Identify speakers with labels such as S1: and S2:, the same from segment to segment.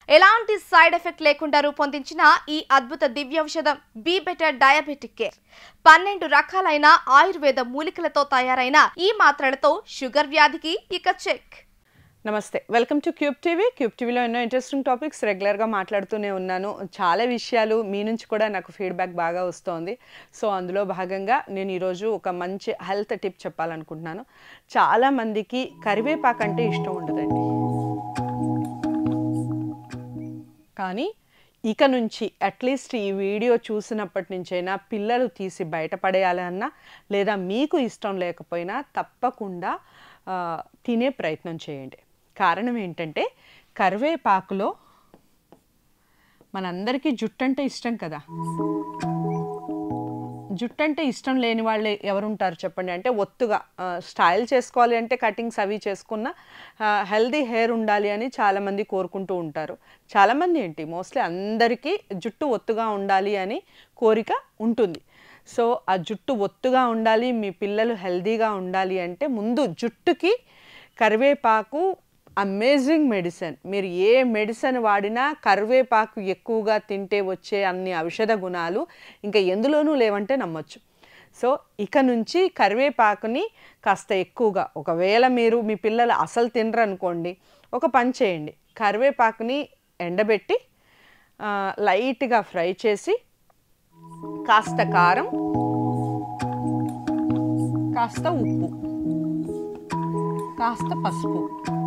S1: ఎలాంటి side effect లేకుండా రూపొందించిన ఈ అద్భుత దివ్య ఔషధం బీ బెటర్ డయాబెటిక్ కేర్ 12 రకాలైన ఆయుర్వేద మూలికలతో తయారైన ఈ మాత్రలతో షుగర్ వ్యాధికి ఇక చెక్.
S2: నమస్తే, welcome to Cube TV. Cube టీవీలో ఎన్నో ఇంట్రెస్టింగ్ టాపిక్స్ రెగ్యులర్గా మాట్లాడుతూనే ఉన్నాను. చాలా విషయాలు మీ నుంచి కూడా నాకు ఫీడ్బ్యాక్ బాగా వస్తుంది. సో అందులో భాగంగా నేను ఈరోజు ఒక మంచి హెల్త్ టిప్ చెప్పాలనుకుంటున్నాను. చాలామందికి కరివేపాకు అంటే ఇష్టం ఉండదండి, కానీ ఇక నుంచి అట్లీస్ట్ ఈ వీడియో చూసినప్పటి నుంచైనా పిల్లలు తీసి బయటపడేయాలన్నా లేదా మీకు ఇష్టం లేకపోయినా తప్పకుండా తినే ప్రయత్నం చేయండి. కారణం ఏంటంటే కరివేపాకులో మనందరికీ జుట్టు అంటే ఇష్టం కదా. జుట్టు అంటే ఇష్టం లేని వాళ్ళు ఎవరుంటారు చెప్పండి. అంటే ఒత్తుగా స్టైల్ చేసుకోవాలి అంటే కటింగ్స్ అవి చేసుకున్న హెల్దీ హెయిర్ ఉండాలి అని చాలామంది కోరుకుంటూ ఉంటారు. చాలామంది ఏంటి మోస్ట్లీ అందరికీ జుట్టు ఒత్తుగా ఉండాలి అని కోరిక ఉంటుంది. సో ఆ జుట్టు ఒత్తుగా ఉండాలి, మీ పిల్లలు హెల్దీగా ఉండాలి అంటే ముందు జుట్టుకి కరివేపాకు అమేజింగ్ మెడిసిన్. మీరు ఏ మెడిసిన్ వాడినా కరివేపాకు ఎక్కువగా తింటే వచ్చే అన్ని ఔషధ గుణాలు ఇంకా ఎందులోనూ లేవంటే నమ్మొచ్చు. సో ఇక నుంచి కరివేపాకుని కాస్త ఎక్కువగా, ఒకవేళ మీరు మీ పిల్లలు అసలు తినరు అనుకోండి, ఒక పని చేయండి. కరివేపాకుని ఎండబెట్టి లైట్గా ఫ్రై చేసి కాస్త కారం, కాస్త ఉప్పు, కాస్త పసుపు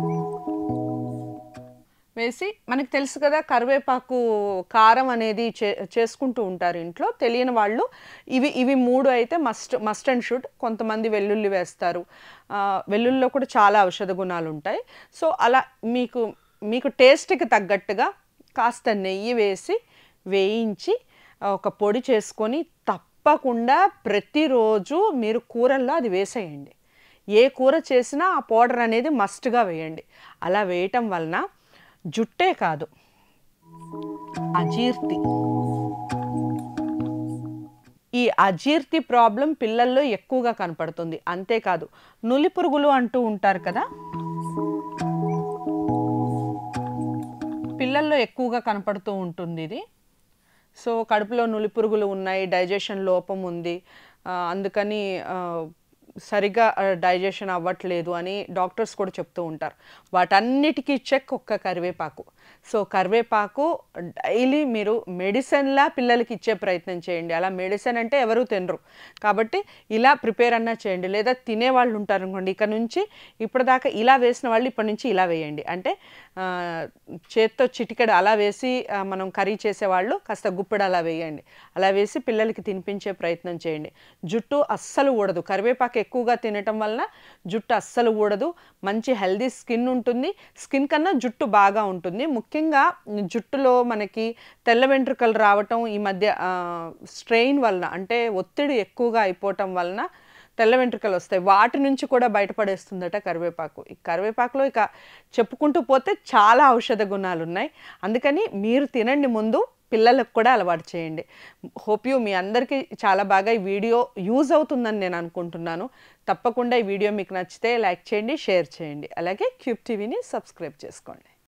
S2: వేసి, మనకు తెలుసు కదా కరివేపాకు కారం అనేది చేసుకుంటూ ఉంటారు ఇంట్లో. తెలియని వాళ్ళు ఇవి మూడు అయితే మస్ట్ అండ్ షుడ్. కొంతమంది వెల్లుల్లి వేస్తారు, వెల్లుల్లిలో కూడా చాలా ఔషధ గుణాలు ఉంటాయి. సో అలా మీకు టేస్ట్కి తగ్గట్టుగా కాస్త నెయ్యి వేసి వేయించి ఒక పొడి చేసుకొని తప్పకుండా ప్రతిరోజు మీరు కూరల్లో అది వేసేయండి. ఏ కూర చేసినా ఆ పౌడర్ అనేది మస్ట్గా వేయండి. అలా వేయటం వలన జుట్టే కాదు, అజీర్తి, ఈ అజీర్తి ప్రాబ్లం పిల్లల్లో ఎక్కువగా కనపడుతుంది. అంతేకాదు నులి పురుగులు అంటూ ఉంటారు కదా, పిల్లల్లో ఎక్కువగా కనపడుతూ ఉంటుంది ఇది. సో కడుపులో నులి పురుగులు ఉన్నాయి, డైజెషన్ లోపం ఉంది, అందుకని సరిగ్గా డైజెషన్ అవ్వట్లేదు అని డాక్టర్స్ కూడా చెప్తూ ఉంటారు. వాటన్నిటికీ చెక్ ఒక్క కరివేపాకు. సో కరివేపాకు డైలీ మీరు మెడిసిన్లా పిల్లలకి ఇచ్చే ప్రయత్నం చేయండి. అలా మెడిసిన్ అంటే ఎవరు తినరు కాబట్టి ఇలా ప్రిపేర్ అన్నా చేయండి. లేదా తినేవాళ్ళు ఉంటారు అనుకోండి, ఇక నుంచి ఇప్పటిదాకా ఇలా వేసిన వాళ్ళు ఇప్పటి నుంచి ఇలా వేయండి. అంటే చేత్తో చిటికెడు అలా వేసి మనం కర్రీ చేసేవాళ్ళు కాస్త గుప్పెడు అలా వేయండి. అలా వేసి పిల్లలకి తినిపించే ప్రయత్నం చేయండి. జుట్టు అస్సలు ఊడదు. కరివేపాకు ఎక్కువగా తినటం వలన జుట్టు అస్సలు ఊడదు, మంచి హెల్దీ స్కిన్ ఉంటుంది. స్కిన్ కన్నా జుట్టు బాగా ఉంటుంది. ముఖ్యంగా జుట్టులో మనకి తెల్ల వెంట్రుకలు రావటం ఈ మధ్య స్ట్రెయిన్ వలన, అంటే ఒత్తిడి ఎక్కువగా అయిపోవటం వలన తెల్ల వెంట్రుకలు వస్తాయి. వాటి నుంచి కూడా బయటపడేస్తుందట కరివేపాకు. ఈ కరివేపాకులో ఇక చెప్పుకుంటూ పోతే చాలా ఔషధ గుణాలు ఉన్నాయి. అందుకని మీరు తినండి, ముందు పిల్లలకు కూడా అలవాటు చేయండి. హోప్ యూ మీ అందరికీ చాలా బాగా ఈ వీడియో యూజ్ అవుతుందని నేను అనుకుంటున్నాను. తప్పకుండా ఈ వీడియో మీకు నచ్చితే లైక్ చేయండి, షేర్ చేయండి. అలాగే క్యూబ్ టీవీని సబ్స్క్రైబ్ చేసుకోండి.